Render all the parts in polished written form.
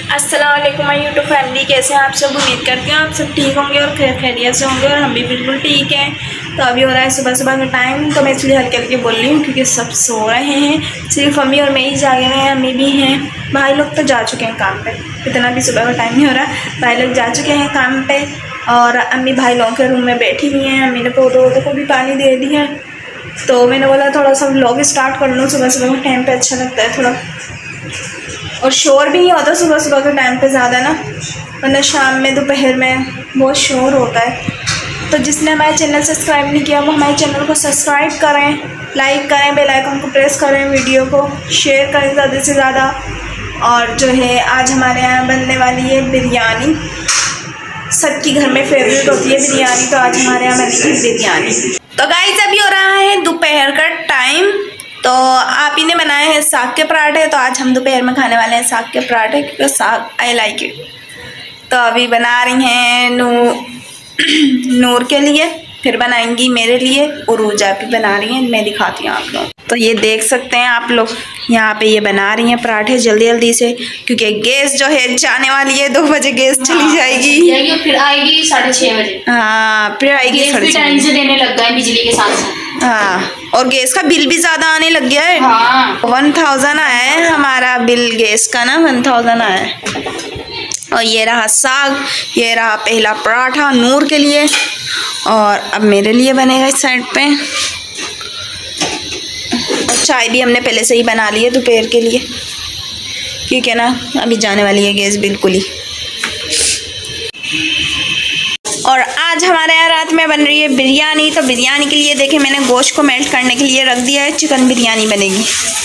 अस्सलाम वालेकुम my YouTube family, कैसे हैं आप सब। उम्मीद करती हूँ आप सब ठीक होंगे और खैरियत से होंगे और हम भी बिल्कुल ठीक हैं। तो अभी हो रहा है सुबह सुबह का टाइम, तो मैं इसलिए हल्के हल्के बोल रही हूँ क्योंकि सब सो रहे हैं। सिर्फ अम्मी और मैं ही जागे हुए हैं। अम्मी भी हैं, भाई लोग तो जा चुके हैं काम पे। इतना भी सुबह का टाइम नहीं हो रहा, भाई लोग जा चुके हैं काम पे और अम्मी भाई लोगों के रूम में बैठी हुई हैं। अम्मी ने पौधों को भी पानी दे दिया है, तो मैंने बोला थोड़ा सा व्लॉग स्टार्ट कर लूँ। सुबह सुबह के टाइम पे अच्छा लगता है थोड़ा, और शोर भी नहीं होता सुबह सुबह के टाइम पे ज़्यादा ना, वरना शाम में दोपहर में बहुत शोर होता है। तो जिसने हमारे चैनल सब्सक्राइब नहीं किया वो हमारे चैनल को सब्सक्राइब करें, लाइक करें, बेल आइकन को प्रेस करें, वीडियो को शेयर करें ज़्यादा से ज़्यादा। और जो है आज हमारे यहाँ बनने वाली है बिरयानी। सबकी घर में फेवरेट होती है बिरयानी, तो आज हमारे यहाँ बनेगी बिरयानी। तो गाइस अभी हो रहा है दोपहर का टाइम, तो आप ही ने बनाए हैं साग के पराठे। तो आज हम दोपहर में खाने वाले हैं साग के पराठे, क्योंकि साग आई लाइक इट। तो अभी बना रही हैं नूर के लिए, फिर बनाएंगी मेरे लिए, उरूजा भी बना रही हैं। मैं दिखाती हूँ आप लोग। तो ये देख सकते हैं आप लोग, यहाँ पे ये बना रही हैं पराठे जल्दी जल्दी से, क्योंकि गैस जो है जाने वाली है। 2 बजे गैस चली जाएगी, फिर आएगी 6:30 बजे। हाँ, फिर आएगी 6:30 टाइम से देने लग गए बिजली के साथ। हाँ, और गैस का बिल भी ज़्यादा आने लग गया है। हाँ। 1000 आया है हमारा बिल गैस का ना, 1000 आया है। और ये रहा साग, ये रहा पहला पराठा नूर के लिए, और अब मेरे लिए बनेगा इस साइड पे। और चाय भी हमने पहले से ही बना ली है दोपहर के लिए, क्योंकि ना अभी जाने वाली है गैस बिल्कुल ही। और आज हमारे यहाँ रात में बन रही है बिरयानी। तो बिरयानी के लिए देखें मैंने गोश्त को मेल्ट करने के लिए रख दिया है। चिकन बिरयानी बनेगी,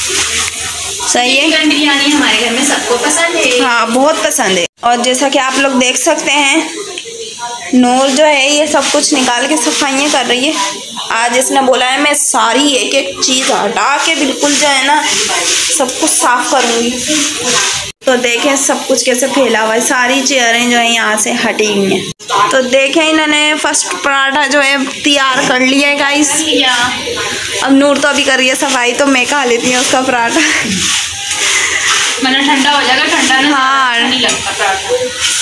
सही है। चिकन बिरयानी हमारे घर में सबको पसंद है। हाँ, बहुत पसंद है। और जैसा कि आप लोग देख सकते हैं, नूर जो है ये सब कुछ निकाल के सफाइयाँ कर रही है। आज इसने बोला है मैं सारी एक एक चीज़ हटा के बिल्कुल जो है ना सब कुछ साफ करूँगी। तो देखें सब कुछ कैसे फैला हुआ है, सारी चेयरें जो है यहाँ से हटी हुई हैं। तो देखें इन्होंने फर्स्ट पराठा जो है तैयार कर लिया है गाइस। अब नूर तो अभी कर रही है सफाई, तो मैं खा लेती हूँ उसका पराठा। मतलब ठंडा हो जाएगा, ठंडा ना। हाँ, नहीं लगता पराठा।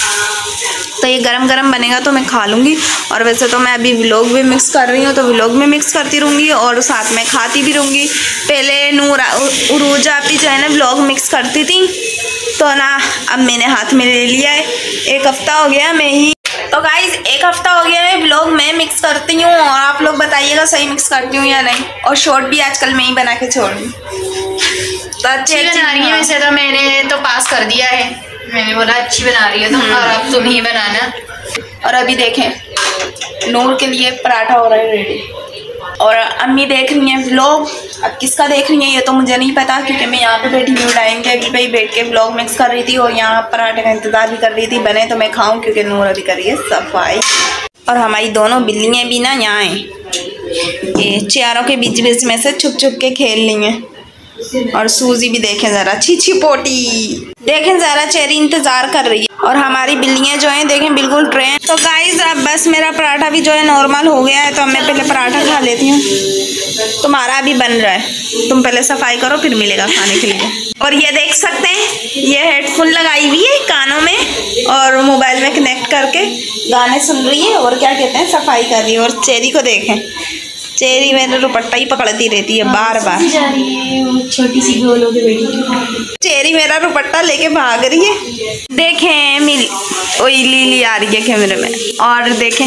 तो ये गरम गरम बनेगा तो मैं खा लूँगी। और वैसे तो मैं अभी व्लॉग भी मिक्स कर रही हूँ, तो व्लॉग में मिक्स करती रहूँगी और साथ में खाती भी रहूँगी। पहले नूर उरूजा भी जो है ना व्लॉग मिक्स करती थी, तो ना अब मैंने हाथ में ले लिया है। 1 हफ्ता हो गया मैं ही, तो गाइज 1 हफ्ता हो गया है व्लॉग मैं मिक्स करती हूँ। और आप लोग बताइएगा सही मिक्स करती हूँ या नहीं। और शॉर्ट भी आजकल मैं ही बना के छोड़ दूँ। तो अच्छी बना रही है। वैसे तो मैंने तो पास कर दिया है, मैंने बोला अच्छी बना रही है तो, और अब तुम ही बनाना। और अभी देखें नूर के लिए पराठा हो रहा है रेडी, और अम्मी देख रही हैं व्लॉग। अब किसका देख रही हैं ये तो मुझे नहीं पता, क्योंकि मैं यहाँ पे बैठी हूँ डाइनिंग टेबल पे ही बैठ के व्लॉग मिक्स कर रही थी, और यहाँ पराठे का इंतज़ार भी कर रही थी बने तो मैं खाऊं, क्योंकि नूर अभी कर रही है सफाई। और हमारी दोनों बिल्लियाँ भी ना यहाँ हैं, ये चेयरों के बीच बीच में से छुप छुप के खेल रही हैं। और सूजी भी देखें ज़रा, छी पोटी देखें ज़रा, चेरी इंतज़ार कर रही है। और हमारी बिल्लियाँ जो हैं देखें बिल्कुल ट्रेन। तो गाइस अब बस मेरा पराठा भी जो है नॉर्मल हो गया है, तो अब मैं पहले पराठा खा लेती हूँ। तुम्हारा भी बन रहा है, तुम पहले सफाई करो फिर मिलेगा खाने के लिए। और ये देख सकते हैं ये हेडफोन लगाई हुई है कानों में और मोबाइल में कनेक्ट करके गाने सुन रही है, और क्या कहते हैं सफाई कर रही है। और चेरी को देखें, चेरी मेरा दुपट्टा ही पकड़ती रहती है बार बार। छोटी सी गोलों की बेटी चेरी मेरा दुपट्टा लेके भाग रही है। देखें मिल वही लीली आ रही है कैमरे में। और देखें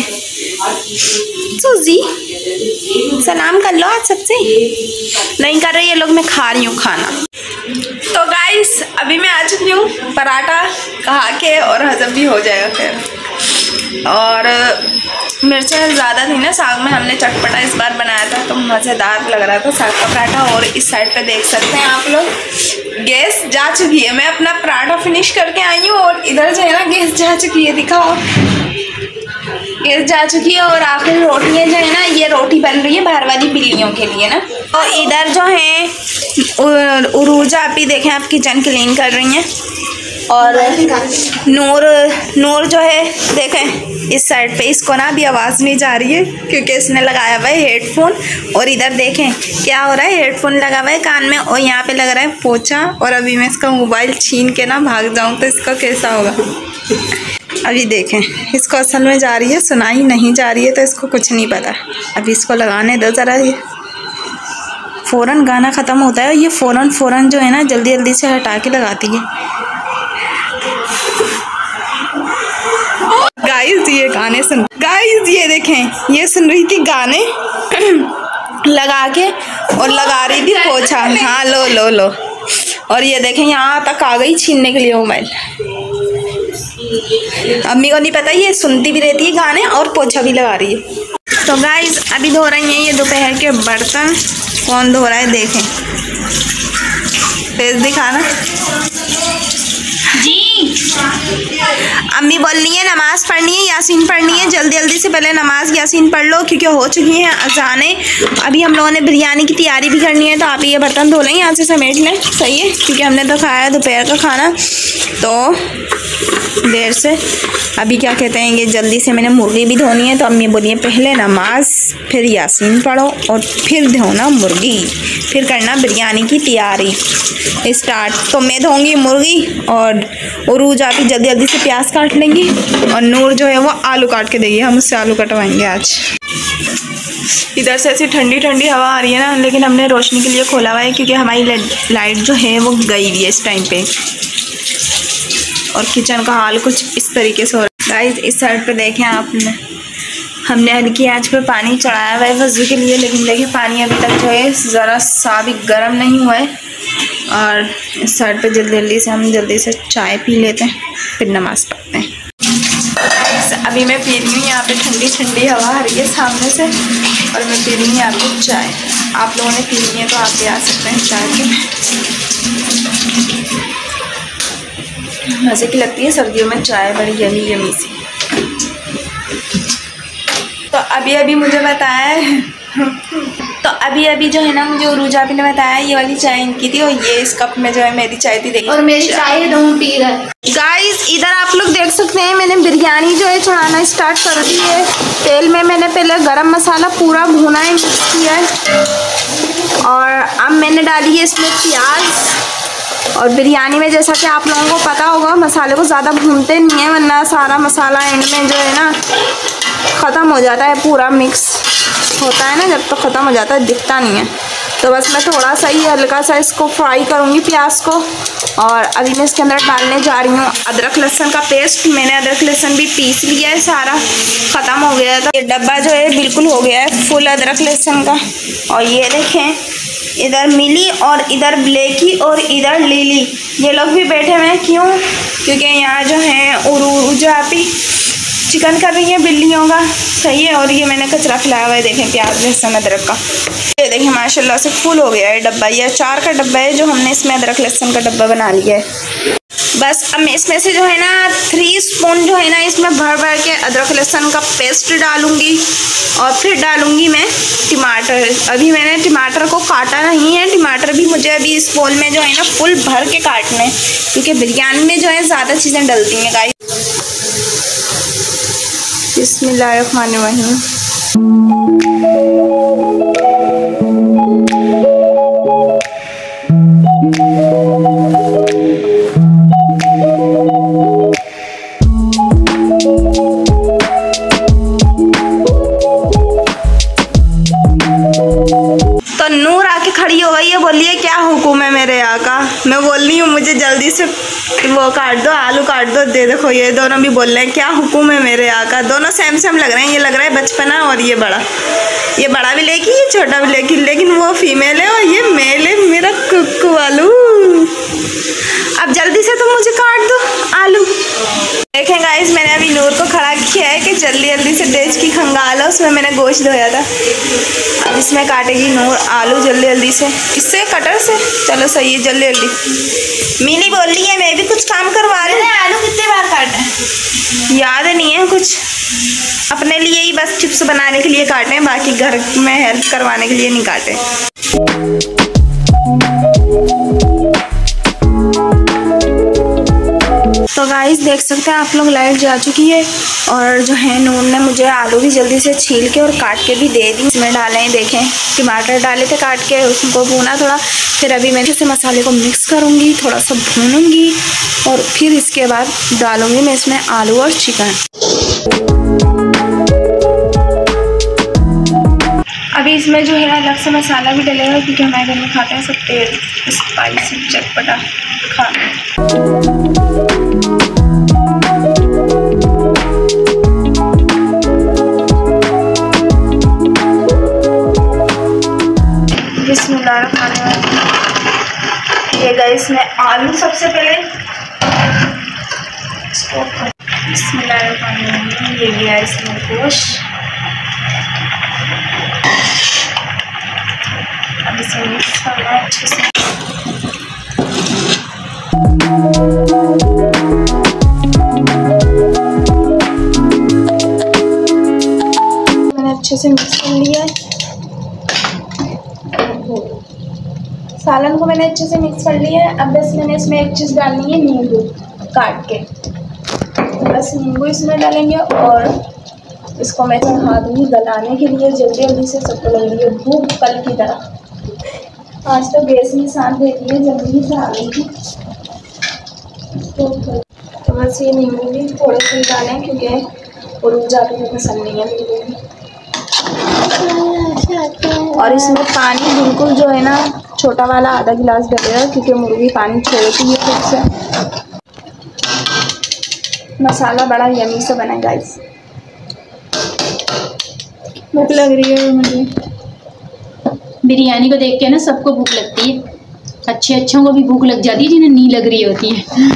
सूजी, सलाम कर लो आज सबसे। नहीं कर रही है लोग, मैं खा रही हूँ खाना। तो गाइस अभी मैं आ चुकी हूँ पराठा खा के, और हजम भी हो जाएगा फिर। और मिर्चें ज़्यादा थी ना साग में, हमने चटपटा इस बार बनाया था तो मज़ेदार लग रहा था साग का पराठा। और इस साइड पे देख सकते हैं आप लोग गैस जा चुकी है। मैं अपना पराठा फिनिश करके आई हूँ और इधर जो है ना गैस जा चुकी है, दिखाओ गैस जा चुकी है। और आखिर रोटियाँ जो है ना, ये रोटी बन रही है बाहर वाली बिल्लियों के लिए ना। और इधर जो है उरूजा आप ही देखें, आप किचन क्लीन कर रही हैं। और नूर जो है देखें इस साइड पे, इसको ना अभी आवाज़ नहीं जा रही है क्योंकि इसने लगाया हुआ है हेडफोन। और इधर देखें क्या हो रहा है, हेडफोन लगा हुआ है कान में और यहाँ पे लग रहा है पोछा। और अभी मैं इसका मोबाइल छीन के ना भाग जाऊँ तो इसका कैसा होगा। अभी देखें इसको असल में जा रही है, सुनाई नहीं जा रही है तो इसको कुछ नहीं पता। अभी इसको लगाने दो ज़रा, ये फ़ौरन गाना ख़त्म होता है और ये फ़ौरन जो है ना जल्दी जल्दी से हटा के लगाती है। गाइस ये गाने सुन, गाइस ये देखें ये सुन रही थी गाने लगा के और लगा रही थी पोछा। हाँ लो लो लो। और ये देखें यहाँ तक आ गई छीनने के लिए मोबाइल। अम्मी को नहीं पता ये सुनती भी रहती है गाने और पोछा भी लगा रही है। तो गाइस अभी धो रही हैं ये दोपहर के बर्तन। कौन धो रहा है देखें, तेज दिखाना जी। अम्मी बोल रही है नमाज़ पढ़नी है, यासीन पढ़नी है, जल्दी जल्दी से पहले नमाज यासीन पढ़ लो क्योंकि हो चुकी हैं अजानें। अभी हम लोगों ने बिरयानी की तैयारी भी करनी है तो आप ये बर्तन धो लें, यहाँ से समेट लें, सही है क्योंकि हमने तो खाया दोपहर का खाना तो देर से। अभी क्या कहते हैं ये जल्दी से मैंने मुर्गी भी धोनी है तो अम्मी बोलिए पहले नमाज फिर यासीन पढ़ो और फिर धोना मुर्गी, फिर करना बिरयानी की तैयारी स्टार्ट। तो मैं धोऊंगी मुर्गी और उरूज आप जल्दी जल्दी से प्याज काट लेंगी और नूर जो है वो आलू काट के देगी, हम उससे आलू कटवाएंगे आज। इधर से ऐसी ठंडी ठंडी हवा आ रही है ना, लेकिन हमने रोशनी के लिए खोला हुआ है क्योंकि हमारी लाइट जो है वो गई हुई है इस टाइम पे। और किचन का हाल कुछ इस तरीके से हो रहा है। गाइस इस साइड पे देखें आपने, हमने हल्की आंच पे पानी चढ़ाया हुआ है वज़ू के लिए, लेकिन देखिए पानी अभी तक जो है ज़रा सा भी गर्म नहीं हुआ है। और इस साइड पे जल्दी से हम जल्दी से चाय पी लेते हैं फिर नमाज़ पढ़ते हैं। अभी मैं पी रही हूँ यहाँ पे ठंडी ठंडी हवा आ रही है सामने से और मैं पी रही हूँ यहाँ पे चाय। आप लोगों ने पीनी है तो आप भी आ सकते हैं चाय पे, मज़े की लगती है सर्दियों में चाय, बड़ी यमी यमी सी। तो अभी मुझे बताया है तो अभी जो है ना मुझे उरूज आपी ने बताया ये वाली चाय इनकी थी और ये इस कप में जो है मेरी चाय थी। देखिए और मेरी चाय दोनों पी रहा है। गाइस इधर आप लोग देख सकते हैं मैंने बिरयानी जो है चढ़ाना स्टार्ट कर दी है। तेल में मैंने पहले गरम मसाला पूरा भुना है, मिक्स किया है और अब मैंने डाली है इसमें प्याज। और बिरयानी में जैसा कि आप लोगों को पता होगा मसाले को ज़्यादा भूनते नहीं है वरना सारा मसाला एंड में जो है ना ख़त्म हो जाता है, पूरा मिक्स होता है ना जब तक ख़त्म हो जाता है दिखता नहीं है। तो बस मैं थोड़ा सा ही हल्का सा इसको फ्राई करूँगी प्याज को। और अभी मैं इसके अंदर डालने जा रही हूँ अदरक लहसुन का पेस्ट। मैंने अदरक लहसुन भी पीस लिया है, सारा ख़त्म हो गया था। ये डब्बा जो है बिल्कुल हो गया है फुल अदरक लहसुन का। और ये देखें इधर मिली और इधर ब्लैकी और इधर लीली, ये लोग भी बैठे हुए हैं। क्यों? क्योंकि यहाँ जो है उरूज आपी चिकन कर रही है बिल्लियों का, सही है। और ये मैंने कचरा खिलाया हुआ है, देखें प्याज लहसुन अदरक का। ये देखें माशाल्लाह से फुल हो गया है डब्बा। ये अचार का डब्बा है जो हमने इसमें अदरक लहसुन का डब्बा बना लिया है। बस अब मैं इसमें से जो है ना 3 स्पून जो है ना इसमें भर भर के अदरक लहसुन का पेस्ट डालूंगी और फिर डालूंगी मैं टमाटर। अभी मैंने टमाटर को काटा नहीं है, टमाटर भी मुझे अभी इस बोल में जो है ना फुल भर के काटने, क्योंकि बिरयानी में जो है ज़्यादा चीज़ें डलती हैं गाइस। बिस्मिल्लाहिर्रहमानिर्रहीम। तो नूर आके खड़ी हो गई है, बोलिए क्या हुक्म है मेरे आका। मैं बोल रही हूँ मुझे जल्दी से वो काट दो, आलू काट दो। दे देखो ये दोनों भी बोल रहे हैं क्या हुक्म है मेरे आका। दोनों सेम सेम लग रहे हैं, ये लग रहा है बचपना और ये बड़ा भी लेगी ये छोटा भी लेगी, लेकिन वो फीमेल है और ये मेल है मेरा कुक्कू आलू। अब जल्दी से तुम मुझे काट दो आलू। देखें गाइस मैंने अभी नूर को खड़ा किया है कि जल्दी जल्दी से डेज की खंगाल है, उसमें मैंने गोश्त धोया था। अब इसमें काटेगी नूर आलू जल्दी जल्दी से, इससे कटर से। चलो सही है, जल्दी जल्दी। मीनी बोल रही है मैं भी कुछ काम करवा रही हूँ। आलू कितने बार काटे हैं याद नहीं है कुछ, अपने लिए ही बस चिप्स बनाने के लिए काटे, बाकी घर में हेल्प करवाने के लिए नहीं काटे। तो गाइस देख सकते हैं आप लोग, लाइट जा चुकी है और जो है नून ने मुझे आलू भी जल्दी से छील के और काट के भी दे दी। इसमें डाले हैं, देखें टमाटर डाले थे काट के, उसको भूना थोड़ा। फिर अभी मैं इसे मसाले को मिक्स करूँगी, थोड़ा सा भूनूंगी और फिर इसके बाद डालूँगी मैं इसमें आलू और चिकन। अभी इसमें जो है अलग से मसाला भी डलेगा क्योंकि हमारे घर में खाते हैं सब तेज स्पाइसी चटपटा खाना। ये गाइस मैं आलू सबसे पहले ये लिया इसमें गोश्त, अब इसे मिक्स करना है अच्छे से। मैंने अच्छे से मिक्स कर लिया है। सालन को मैंने अच्छे से मिक्स कर लिया है। अब बस मैंने इसमें एक चीज़ डालनी है, नींबू काट के। बस नींबू इसमें डालेंगे और इसको मैं चढ़ा दूँगी गलाने के लिए। जल्दी जल्दी से सबको लग रही है भूख कल की तरह। आज तो गैस में साथ देती है, जल्दी से आ गई थी। तो बस ये नींबू भी थोड़े से डालें क्योंकि उड़ जाते हैं, पसंद नहीं है बिल्कुल भी। और इसमें पानी बिल्कुल जो है ना छोटा वाला आधा गिलास डलेगा क्योंकि मुर्गी पानी छोड़ती है खुद से। मसाला बड़ा यमी से बना गाइस। भूख लग रही है मुझे। बिरयानी को देख के ना सबको भूख लगती है, अच्छों को भी भूख लग जाती है जिन्हें नहीं लग रही होती है।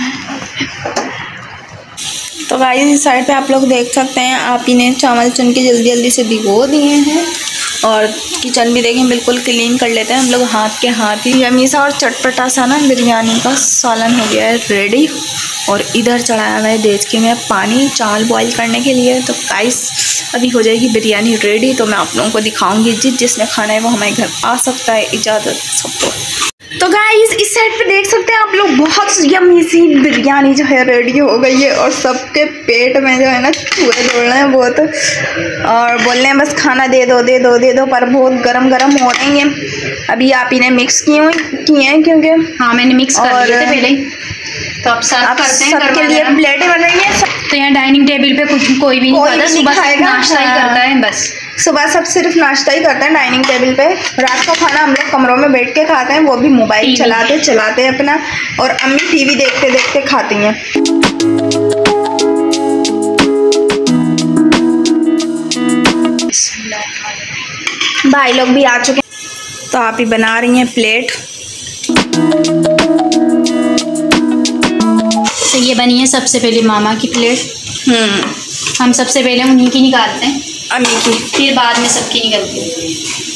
तो गाइस इस साइड पे आप लोग देख सकते हैं, आप ही ने चावल चुन के जल्दी जल्दी से भिगो दिए हैं और किचन भी देखें बिल्कुल क्लीन कर लेते हैं हम लोग हाथ के हाथ ही। यमी सा और चटपटा सा ना बिरयानी का सालन हो गया है रेडी। और इधर चढ़ाया हुआ है देचके में पानी चावल बॉईल करने के लिए। तो गाइस अभी हो जाएगी बिरयानी रेडी, तो मैं आप लोगों को दिखाऊंगी। जिसने खाना है वो हमारे घर आ सकता है, इजाज़त सबको। तो गाइस इस साइड पे देख सकते हैं आप लोग, बहुत यम्मी सी बिरयानी जो है रेडी हो गई है और सबके पेट में जो है ना चूहे दौड़ रहे हैं बहुत और बोल रहे हैं बस खाना दे दो दे दो दे दो, पर बहुत गरम गरम हो रही हैं। अभी आप इन्हें मिक्स किए हैं क्योंकि हाँ मैंने मिक्स कर लिए थे पहले। तो अब सर्व करते हैं, सबके लिए प्लेटें बन रही हैं। तो यहाँ डाइनिंग टेबल पे कुछ कोई भी नहीं खाता, सुबह नाश्ता ही करता है बस। सुबह सब सिर्फ नाश्ता ही करते हैं डाइनिंग टेबल पे। रात का खाना हम लोग कमरों में बैठ के खाते हैं, वो भी मोबाइल चलाते अपना, और अम्मी टीवी देखते देखते खाती हैं। भाई लोग भी आ चुके हैं, तो आप ही बना रही हैं प्लेट। तो ये बनी है सबसे पहले मामा की प्लेट। हम सबसे पहले उन्हीं की निकालते हैं, अम्मी की, फिर बाद में सबकी निकलती है।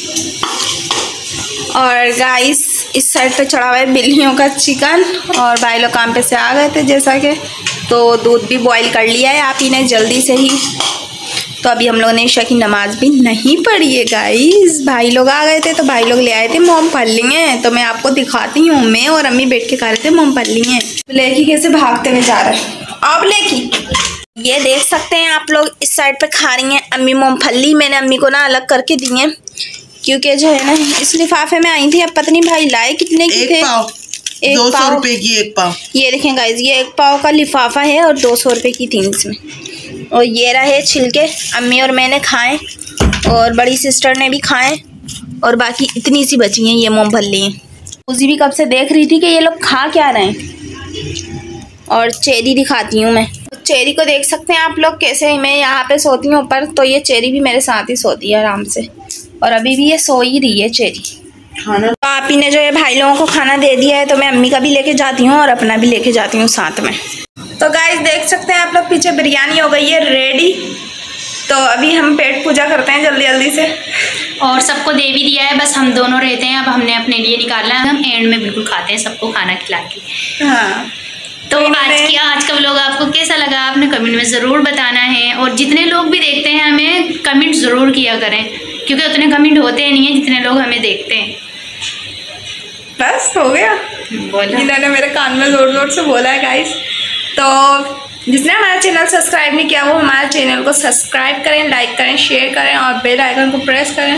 और गाइस इस साइड पे चढ़ा हुआ है बिल्लियों का चिकन। और भाई लोग काम पे से आ गए थे जैसा कि, तो दूध भी बॉईल कर लिया है आप ही ने जल्दी से ही। तो अभी हम लोगों ने ईशा की नमाज भी नहीं पढ़ी है गाइस। भाई लोग आ गए थे तो भाई लोग ले आए थे मूंगफली हैं, तो मैं आपको दिखाती हूँ। मैं और अम्मी बैठ के खा रहे थे मूंगफली हैं। लेकी कैसे भागते हुए जा रहे हैं आप। लेकी ये देख सकते हैं आप लोग, इस साइड पे खा रही हैं अम्मी मूंगफली। मैंने अम्मी को ना अलग करके दी है क्योंकि जो है ना इस लिफाफे में आई थी। अब पता नहीं भाई लाए कितने की थे। 200 रुपए की एक पाव। ये देखें गाइस, ये एक पाव का लिफाफा है और 200 रुपए की थी इसमें। और ये रहे छिलके, अम्मी और मैंने खाए और बड़ी सिस्टर ने भी खाए और बाकी इतनी सी बची हैं ये मूंगफली हैं। उसी भी कब से देख रही थी कि ये लोग खा क्या रहे हैं। और चेरी दिखाती हूँ मैं। चेरी को देख सकते हैं आप लोग कैसे मैं यहाँ पे सोती हूँ ऊपर, तो ये चेरी भी मेरे साथ ही सोती है आराम से। और अभी भी ये सो ही रही है चेरी। खाना तो आप ही ने जो है भाई लोगों को खाना दे दिया है, तो मैं अम्मी का भी लेके जाती हूँ और अपना भी लेके जाती हूँ साथ में। तो गाइस देख सकते हैं आप लोग, पीछे बिरयानी हो गई है रेडी। तो अभी हम पेट पूजा करते हैं जल्दी जल्दी से। और सबको दे भी दिया है, बस हम दोनों रहते हैं। अब हमने अपने लिए निकालना है, हम एंड में बिल्कुल खाते हैं सबको खाना खिला के। हाँ तो आज का व्लॉग आपको कैसा लगा आपने कमेंट में ज़रूर बताना है। और जितने लोग भी देखते हैं हमें कमेंट ज़रूर किया करें, क्योंकि उतने कमेंट होते नहीं हैं जितने लोग हमें देखते हैं। बस हो गया, इन्होंने मेरे कान में जोर जोर से बोला है गाइस। तो जिसने हमारा चैनल सब्सक्राइब नहीं किया वो हमारे चैनल को सब्सक्राइब करें, लाइक करें, शेयर करें और बेल आइकन को प्रेस करें।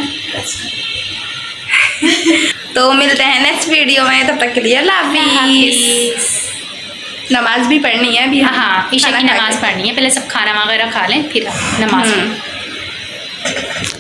तो मिलते हैं नेक्स्ट वीडियो में, तब तक के लिए अल्लाह हाफिज़। नमाज भी पढ़नी है अभी। हाँ, ईशा की नमाज़ पढ़नी है, पहले सब खाना वगैरह खा लें फिर नमाज।